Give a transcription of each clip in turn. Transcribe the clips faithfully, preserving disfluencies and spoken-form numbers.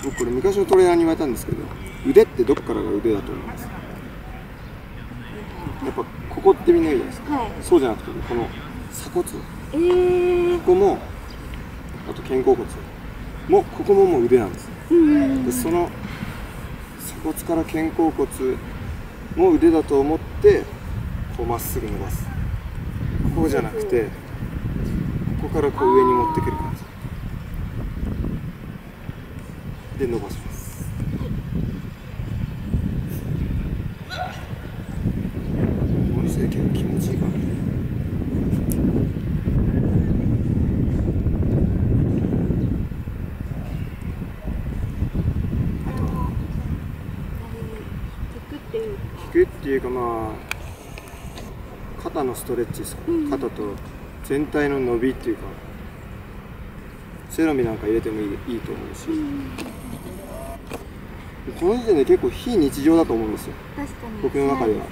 僕これ昔のトレーナーに言われたんですけど、腕ってどこからが腕だと思います？やっぱここってみんな言うじゃないですか、はい、そうじゃなくてこの鎖骨、えー、ここもあと肩甲骨もここももう腕なんです。でその鎖骨から肩甲骨も腕だと思ってこうまっすぐ伸ばす。こうじゃなくてここからこう上に持ってくる感じで伸ばします。この姿勢結構気持ちいいからね。引くっていうか、まあ肩のストレッチですか、うん、肩と全体の伸びっていうか、背伸びなんか入れてもいい、いいと思うし、うん、この時点で結構非日常だと思うんですよ。確かに僕の中では、ね、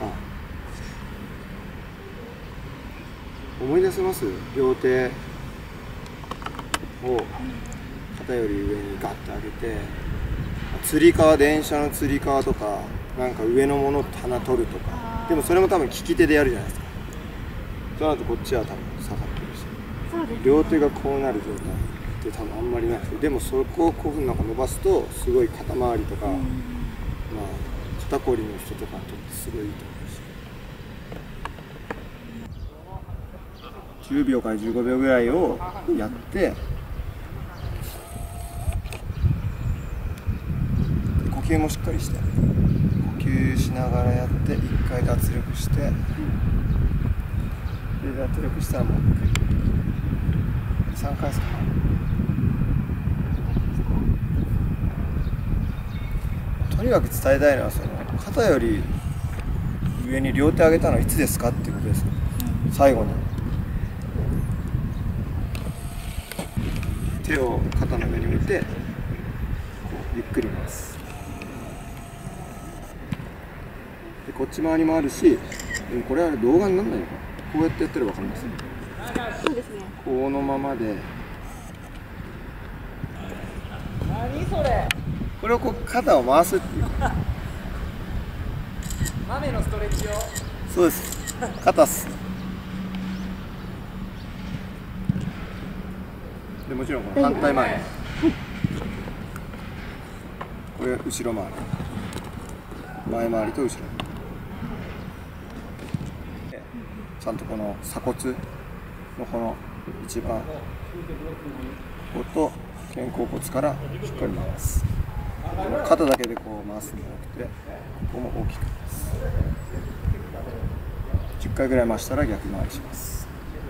思い出せます？両手を肩より上にガッと上げて、つり革、電車のつり革とかなんか上のものを鼻取るとか、でもそれも多分利き手でやるじゃないですか。その後こっちは多分下がってるし、そうですね、両手がこうなる状態って多分あんまりなくて、でもそこをこういうふうになんか伸ばすとすごい肩周りとか、うん、まあ肩こりの人とかにとってすごいいいと思うし、じゅうびょうからじゅうごびょうぐらいをやって、呼吸もしっかりして、呼吸しながらやっていっかい脱力して、で脱力したらもうさんかいですかね。とにかく伝えたいのは、その肩より上に両手上げたのはいつですかっていうことです。最後に手を肩の上に置いてこうゆっくり回す。でこっち回りもあるし、でもこれは動画にならないのかな。こうやってやってれば分かります。そうですね。このままで。何それ。これをこう肩を回すっていう。豆のストレッチを。そうです。肩っす。でもちろんこの反対回り。これ後ろ回り。前回りと後ろ。ちゃんとこの鎖骨のこの一番ここと肩甲骨からしっかり回す。肩だけでこう回すんじゃなくて、ここも大きく回す。じゅっかいぐらい回したら逆回りします。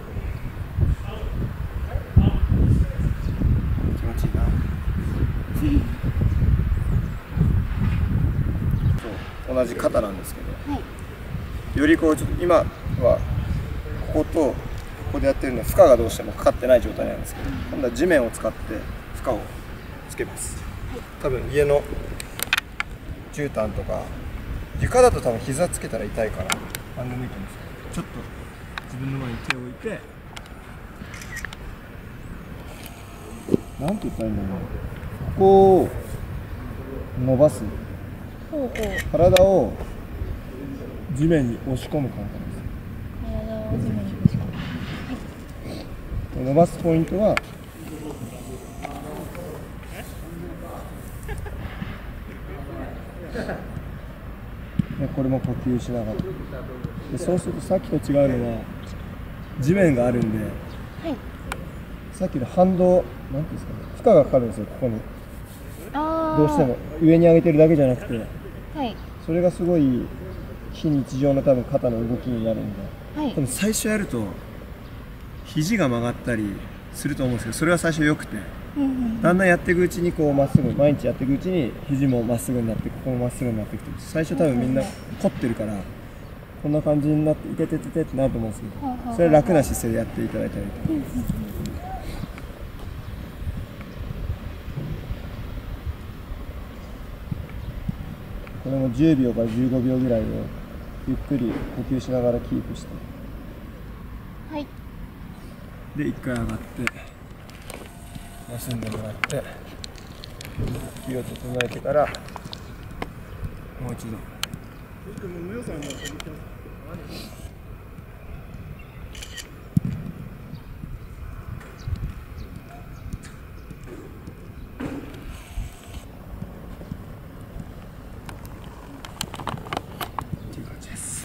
気持ちいいな。そう同じ肩なんですけど、はい、よりこうちょっと今はこことここでやってるのは負荷がどうしてもかかってない状態なんですけど、今度は地面を使って負荷をつけます。多分家の絨毯とか床だと多分膝つけたら痛いから何でもいいと思うんですけど、ちょっと自分の前に手を置いて、なんて言ったらいいんだろう、ここを伸ばす。ほうほう、体を地面に押し込む感覚です。体を地面に押し込む。はい、伸ばすポイントはこれも呼吸しながらで、そうするとさっきと違うのは地面があるんで、はい、さっきの反動、なんていうんですかね、負荷がかかるんですよ、ここに。あ、どうしても上に上げてるだけじゃなくて、はい、それがすごい非日常の多分肩の動きになるんで、はい、多分最初やると肘が曲がったりすると思うんですけど、それは最初良くて、うんうんうん、だんだんやっていくうちにこうまっすぐ、毎日やっていくうちに肘もまっすぐになって、ここもまっすぐになってきて、最初多分みんな凝ってるからこんな感じになっていててててってなると思うんですけど、それは楽な姿勢でやっていただいたらいいと思います。これもじゅうびょうからじゅうごびょうぐらいをゆっくり呼吸しながらキープして、はい、でいっかい上がって休んでもらって、 火を整えてからもう一度。